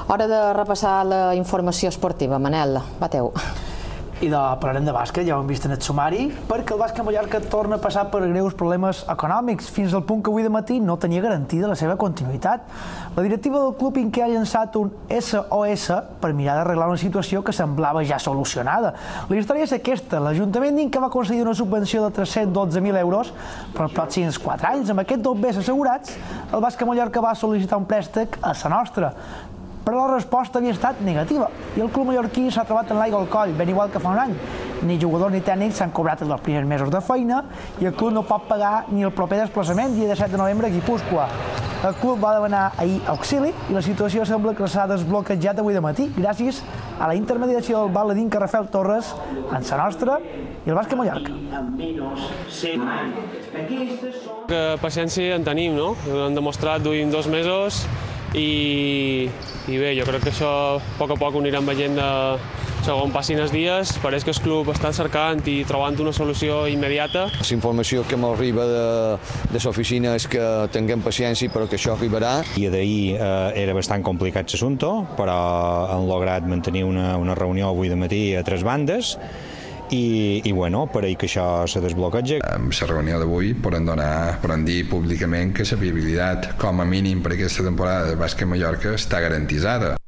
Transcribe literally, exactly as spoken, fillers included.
Hora de repassar la informació esportiva. Manel, va teu. I de parlarem de bàsquet, ja ho hem vist en el sumari, perquè el bàsquet Mallorca torna a passar per greus problemes econòmics, fins al punt que avui de matí no tenia garantida la seva continuïtat. La directiva del club Inque ha llançat un S O S per mirar d'arreglar una situació que semblava ja solucionada. La història és aquesta: l'Ajuntament d'Inque va concedir una subvenció de tres-cents dotze mil euros per als pròxims quatre anys. Amb aquests dos béns assegurats, el bàsquet Mallorca va sol·licitar un préstec a Sa Nostra, però la resposta havia estat negativa i el club mallorquí s'ha trobat en l'aigua al coll, ben igual que fa un any. Ni jugadors ni tècnics s'han cobrat els primers mesos de feina i el club no pot pagar ni el proper desplaçament, dia disset de novembre a Guipúscoa. El club va demanar ahir auxili i la situació sembla que s'ha desbloquejat avui de matí gràcies a la intermediació del baladín que Rafael Torres en Sa Nostra i el bàsquet Mallorca. Que paciència en tenim, no? Ho hem demostrat duim dos mesos i, i bé, jo crec que això a poc a poc ho anirem veient de, segons passin els dies. Pareix que el club està cercant i trobant una solució immediata. La informació que m'arriba de, de l'oficina és que tinguem paciència, però que això arribarà. I d'ahir eh, era bastant complicat l'assumpte, però han lograt mantenir una, una reunió avui de matí a tres bandes. I, i bueno, per ahir que això se desbloqueja. Amb la reunió d'avui podem donar, podem dir públicament que la viabilitat, com a mínim per aquesta temporada de bàsquet Mallorca, està garantitzada.